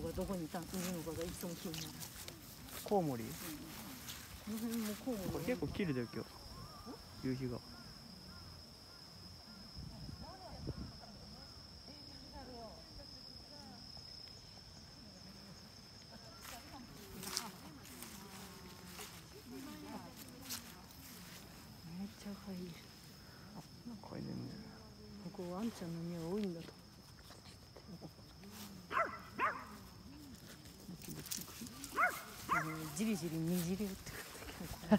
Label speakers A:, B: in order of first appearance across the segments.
A: がどこにいるのかがいつも気になる。
B: コウモリ？
A: この辺もコウモリ。
B: これ結構綺麗だよ今日。夕日が。
A: めっちゃ可愛い。
B: これね。
A: ここワンちゃんの家多いんだと。じりじりにじり打ってくる。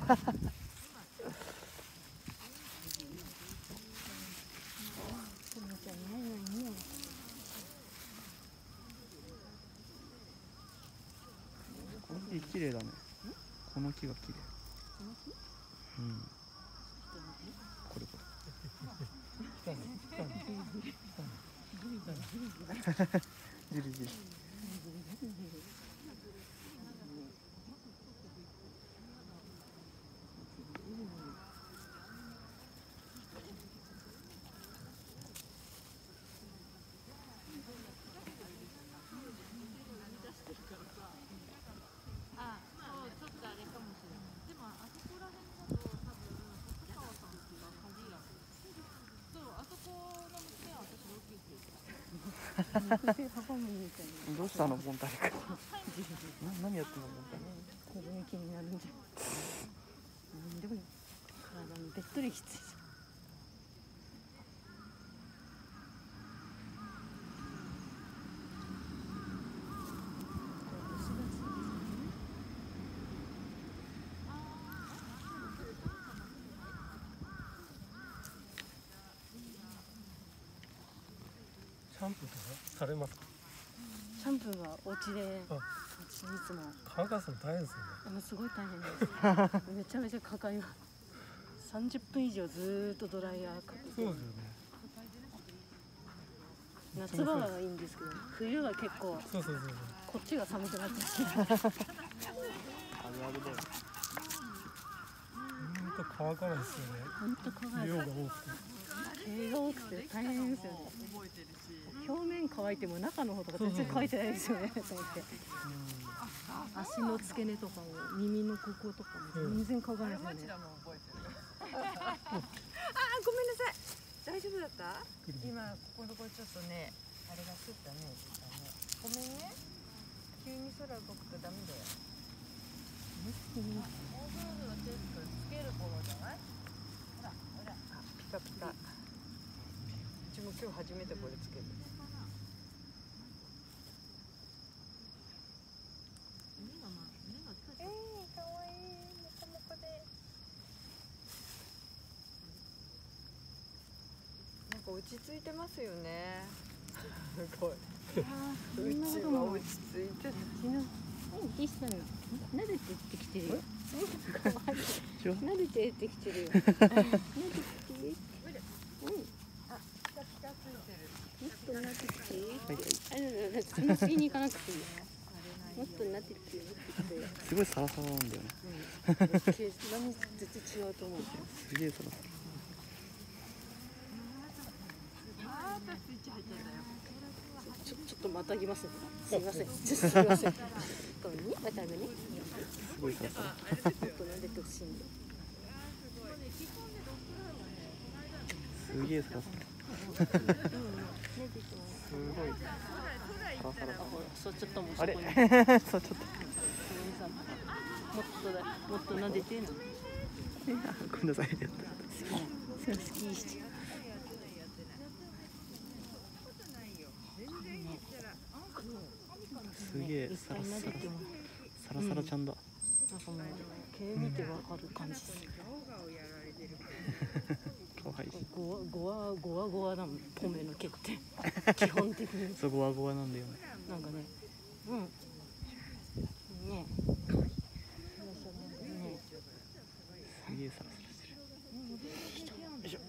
B: この木綺麗だね。この木が綺麗。うん。これこれ。じりじり。どうしたのボンタリ君。何やってんのボンタリ。
A: これ気になるんじゃん。でも体にべっとりきつい。
C: シャンプーとかされますか？
A: シャンプーはお家で、いつも
C: 乾かすの大変ですよね。
A: すごい大変です。めちゃめちゃかかります。30分以上ずーっとドライヤーかけて。
C: そうですよね。
A: 夏場はいいんですけど、冬は結構
C: そう
A: こっちが寒くなってきて。
B: あるあるだよ。
C: 本当乾かないですよね。
A: 本当乾いて。
C: 量が多くて。
A: 毛が多くて大変ですよね。表面乾いても中の方とか全然乾いてないですよね。と思って。足の付け根とかも耳のこことかも全然乾かないですよね。
D: あ、ごめんなさい。大丈夫だった？今ここのところちょっとね、あれが降ったね、ごめんね。急に空動くとダメだよ。もうすぐテストつける頃じゃない？ほらほら、ピカピカ。うちも今日初めてこれつける。かわいい、もこもこで。なんか落ち着いてますよね。すごい。うちは落ち着いてる。
A: 岸さん、撫でてってきてるよ。撫でてってきてるよ。撫でて。
D: あ、ピカピカついてる。
A: もっと撫でて。そんな吸いに行かなくていい。もっと撫でて。
B: すごいサラサラなんだよね。
A: 波絶対違うと思う。
B: すげえサラサラ。
A: ちょっとまたぎますね。すみません。すみません。ごめんね、またぐね。
B: すごいサラサラ。
A: もっと撫でてほしいんで。
B: すげえサラサラ。すごいサラサラ。
A: そうちょっともうそ
B: あれ？
A: こに。
B: そうちょっと。
A: もっと撫でてな。
B: ごめんなさい。
A: 好きして。
B: すげえサラサラ。サラサラちゃんだ。
A: なんかもう毛見てわかる感じです。
B: 可愛い。
A: ゴワだもん。ポメの毛って基本的に。
B: そうゴワゴワなんだよね。
A: なんかね、ね。
B: すげえサラサラしてる。よいしょ。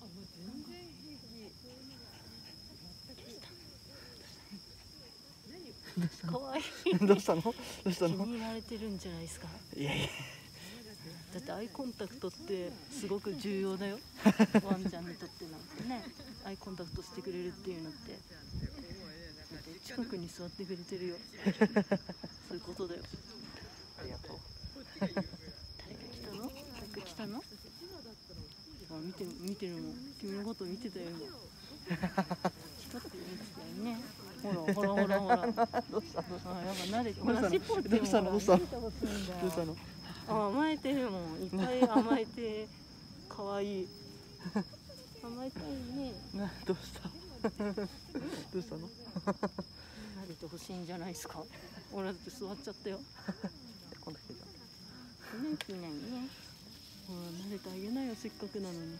A: かわいい。
B: どうしたの？どうしたの？
A: 気に入られてるんじゃないですか。
B: いやいや。
A: だってアイコンタクトってすごく重要だよ。ワンちゃんにとってなんかね、アイコンタクトしてくれるっていうのって。だって近くに座ってくれてるよ。そういうことだよ。
B: ありがとう。
A: 誰か来たの？誰か来たの？あ、見てるもん。君のこと見てたよ今。ちょっと見てたよね。ほら。
B: どうした
A: あ、やっぱ慣れて。ほら尻尾って
B: どうしたの？どうしたの？
A: 見てほしいんだよ。
B: どうしたの？
A: あ、甘えてるもん。いっぱい甘えて可愛い。甘えたいね。
B: どうした？どうしたの？
A: 慣れてほしいんじゃないですか。俺だって座っちゃったよ。
B: 今度来てた。
A: ね、いないね。ほら慣れてあげなよ、せっかくなのに。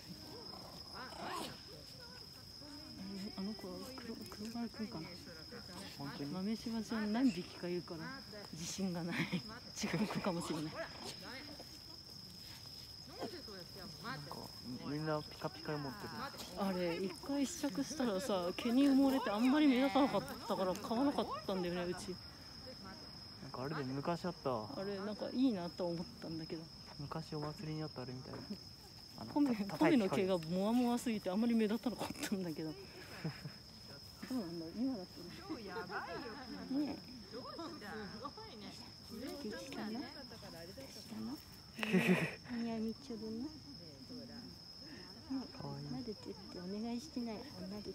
A: あの子は黒丸くんかな。
B: 本当に。
A: 豆柴ちゃん何匹かいるから自信がない。違う子かもしれない。
B: なんかみんなピカピカ持ってる。
A: あれ一回試着したらさ、毛に埋もれてあんまり目立たなかったから買わなかったんだよね、うち。
B: なんかあれで昔あった。
A: あれなんかいいなと思ったんだけど。
B: 昔お祭りにあったあれみたいな。
A: ポメの毛がモワモワすぎてあんまり目立たなかったんだけど。どうなんだろう、今だったら。ねえ。したの？いや、みちょるの。
B: かわいい。
A: 撫でてってお願いしてない。撫でてって。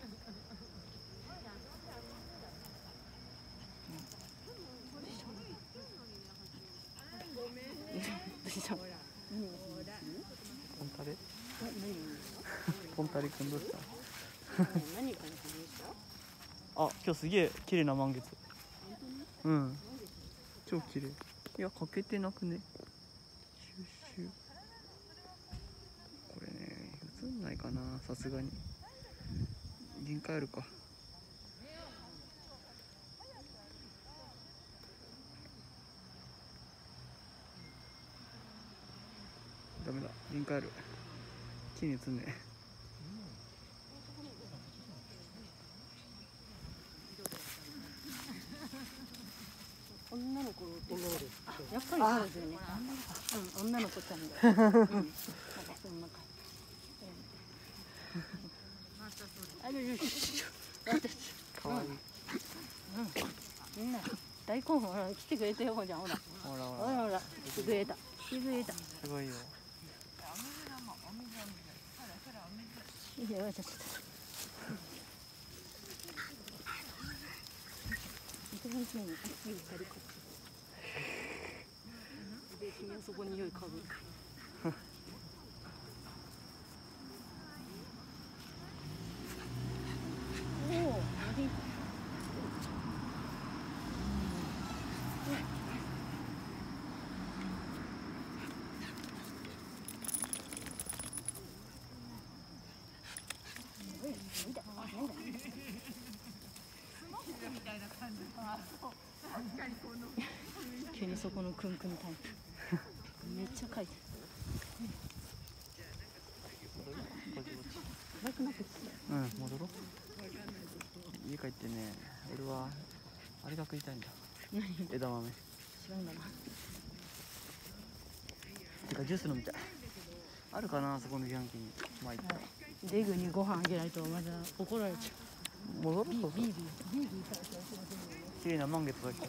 B: ポンタレ？
A: 何？
B: ポンタレくんどうした？
A: 何かの話？
B: あ、今日すげえ綺麗な満月。うん。超綺麗。いや、欠けてなくね。シュッシュ。これね、映んないかな、さすがに。限界あるか。ダメだ、限界ある。木に映んねえ。
A: 女の子やっぱりそうですよね。うん、女の子ちゃんで。なんかそんな感じ。
B: かわいい。
A: みんな大根ほら来てくれてよ、ほらほら。
B: ほらほら。
A: ほらほら、気づいた。
B: すごいよ。
A: いいよ、ちょっと。で、君はそこに匂い嗅ぐ。おお、急にそこのクンクンタイプ。めっちゃ描いてる。暗くなってきた。
B: うん、戻ろう。家帰ってね、俺はあれが食いたいんだ。
A: 何？
B: 枝豆。
A: 知らんだな。
B: てかジュース飲みたい。あるかな、そこの自販機に。まあいいか。
A: デグにご飯あげないとまだ怒られちゃう。
B: 戻ろう。
A: ビーから
B: 綺麗な満月だっけ。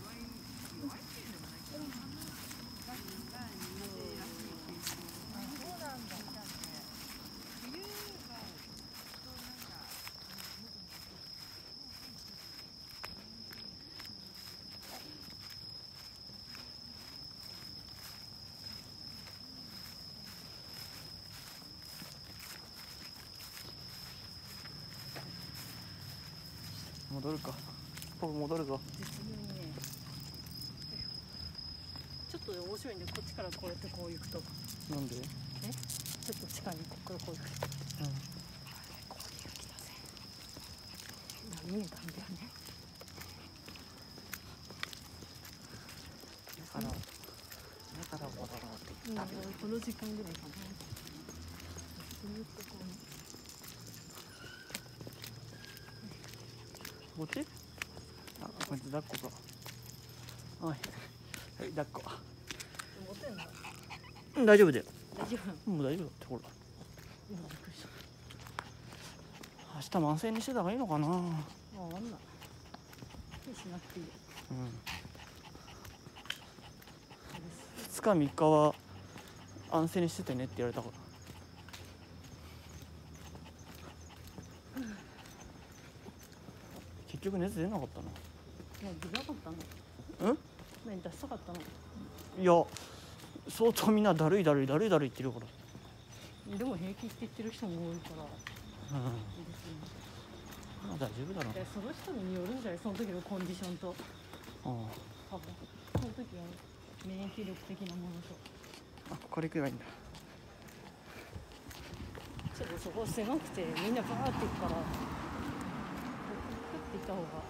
B: 戻るか。僕戻るぞ。
A: 絶妙にね。ちょっと面白いんで、こっちからこうやってこう行くと。
B: なんで？
A: ちょっと近いね、ここからこう行くと。こういう来たぜ。見えたんだよね。
B: だから戻ろうって言った。
A: この時間ぐらいかな。
B: こっち？あ、こいつ抱っこか。はい、はい、抱っこ。
A: 持ってんの？
B: うん、大丈夫だよ。
A: 大丈夫？
B: もう大丈夫だってほら。
A: びっくりした。
B: 明日満線にしてた方がいいのかな。
A: あんな。 りしなくていい。
B: うん、2日3日は安静にしててねって言われたから、結局熱出なかったな。
A: もう出なかったの？
B: うん？
A: 何出したかったの？
B: いや相当みんなだるい言ってるから。
A: でも平気って言ってる人も多いから、
B: うん、
A: 別に
B: まあ大丈夫だろう。
A: その人によるんじゃない、その時のコンディションと、
B: あ
A: 多分その時の免疫力的なものと。
B: あ、ここから行けばいいんだ。
A: ちょっとそこ狭くてみんなバーって行くから、こうクッて行った方が、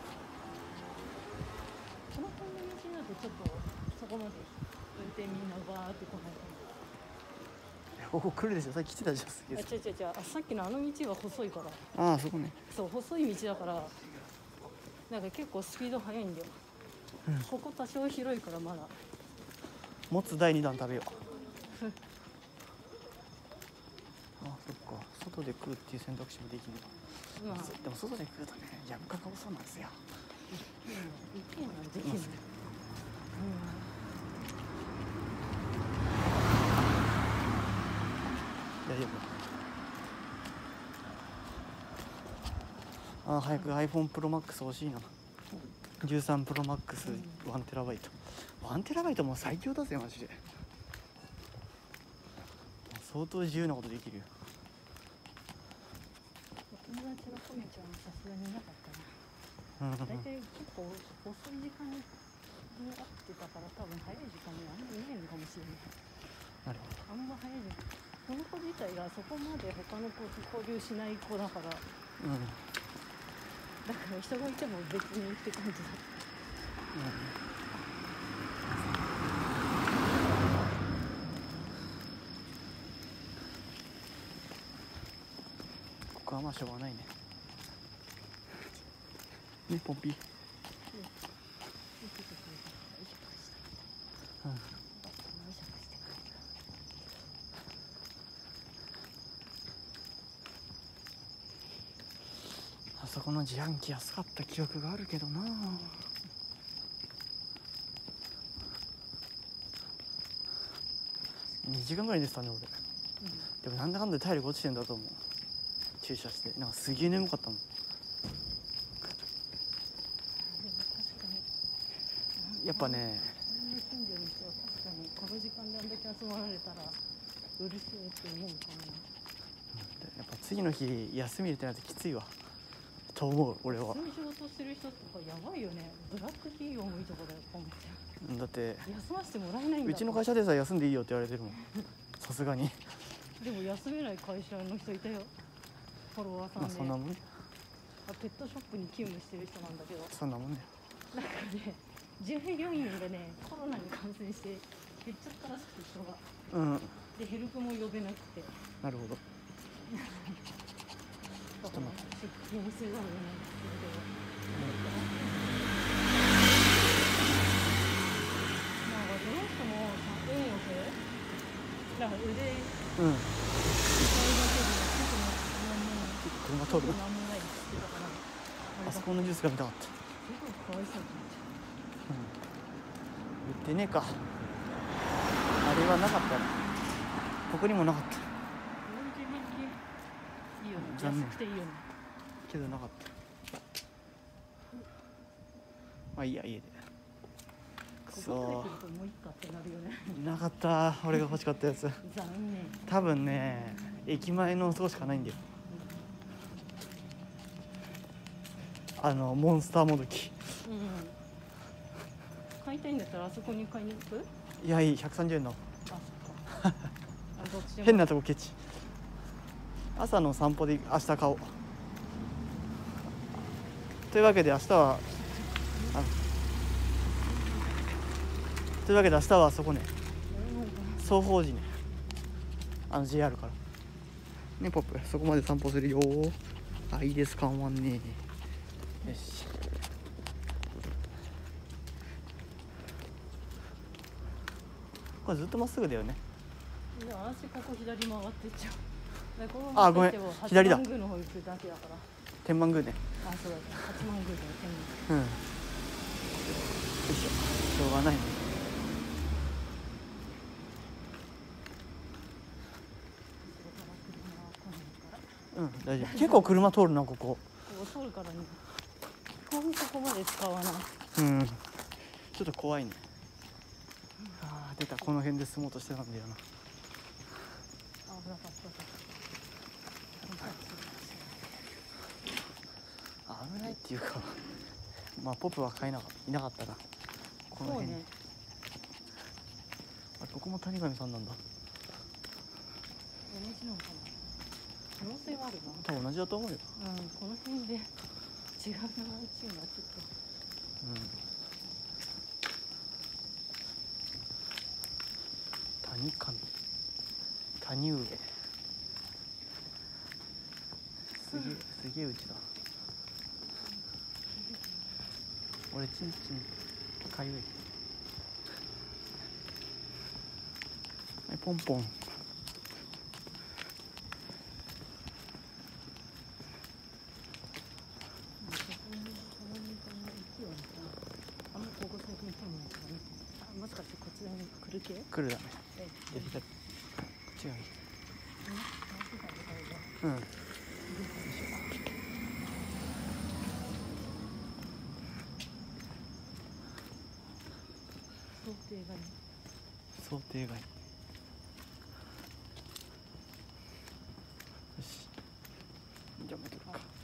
A: この辺の道になるとちょっとそこまで運転みんなバーって来ないかな。
B: ここ来るでしょ、さっき来てたじゃん。すげえ。
A: 違う、さっきのあの道は細いから。
B: ああ、そこね。
A: そう、細い道だからなんか結構スピード速いんだよ、うん、ここ多少広いからまだ
B: もつ第2弾食べようあ、そっか、外で食うっていう選択肢もできるの、まあ、でも外で食うとね、やぶかか多そうなんですよ。
A: 意見なんできる、
B: 大丈夫。あ、早く iPhone Pro Max 欲しいな。13 Pro Max 1TB。1TB も最強だぜマジで。相当自由なことできるよ。
A: 友達がコメちゃんはさすがになかったな。大体結構遅い時間に会ってたから、多分早い時間にあんまりいないのかもしれない。
B: なるほど。
A: あんま早い時間、この子自体がそこまで他の子と交流しない子だから、だから人がいても別にって感じだ。
B: ここはまあしょうがないね。ね、ポンピー。あそこの自販機安かった記憶があるけどな。2時間ぐらい寝てたね俺、でもなんだかんだで体力落ちてんだと思う。駐車してなんかすげえ眠かったもん。やっぱね、
A: 近所の人は確かにこの時間であんだけ集まられたらうるせえって思うかな。
B: やっぱ次の日休み入れてないときついわと思う俺は。
A: 普通に仕事してる人とかやばいよね。ブラック企業もいいとこだよ、ポンちゃん。
B: だって
A: 休ませてもらえないんだ。
B: うちの会社でさ、休んでいいよって言われてるもんさすがに。
A: でも休めない会社の人いたよ、フォロワーさんで。
B: まあそんなもんね。
A: ペットショップに勤務してる人なんだけど、
B: そんなもんね。
A: なんかね、従業員がねコロナに感染して減っちゃったらしくて、人が。でヘルプも呼べなくて。
B: なるほど。
A: だから出勤せざるを得ないんですけど、なんかどの人も運よくなんか腕使いだけで
B: 車通るな。
A: なんもないって言ってたから、
B: あそこのジュースが見たかった。
A: すごいかわいそうになっちゃ
B: 売ってねえか。あれはなかったな。ここにもなかった。
A: いいよね、
B: 残念
A: 安くていいよね。
B: けどなかった。まあいいや、家で。くそ
A: ここまで来るともう一個ってなるよね。
B: なかった、俺が欲しかったやつ。
A: 残念。
B: 多分ね、駅前のとこしかないんだよ。モンスターもどき。
A: 買いたいんだったらあそこに買いに行く？
B: いや、いい、130円の。
A: あ、そっか。
B: 変なとこケチ。朝の散歩で明日買おう。というわけで明日はあそこね、双方寺ね、JR からね。ポップそこまで散歩するよ。あ、いいですか、わんね。よし、これずっとまっすぐだよね。
A: でも私ここ左回ってっちゃう。
B: あ、ごめん、左だ。
A: 八幡宮の方行くだけだから。
B: 天満宮ね。
A: あ、そうだ、八幡宮だよ、天満宮。
B: ょうがないね。うん大丈夫。結構車通るなここ。
A: ここ通るからね。基本そこまで使わない。
B: うんちょっと怖いね。ああ出た、この辺で住もうとしてたんだよな。
A: 危なかった。
B: 危ないっていうかまあポップはいなかったらこの辺に、
A: そうね。
B: あここも谷上さんなんだ。
A: 同じなのかな。可能性はあるな。
B: 多分同じだと思うよ。
A: うん、この辺で違う名前チームはちょっと。
B: 谷上谷上すげえうちだ。俺ちんちんかゆい。はいポンポン。
A: あんまここ最近来ないからね。あ、もしかしてこちらに来る系？
B: 来るだね。
A: え、
B: こっちがいい。うん。
A: 想定外。
B: 想定外。よし。じゃあ戻るか。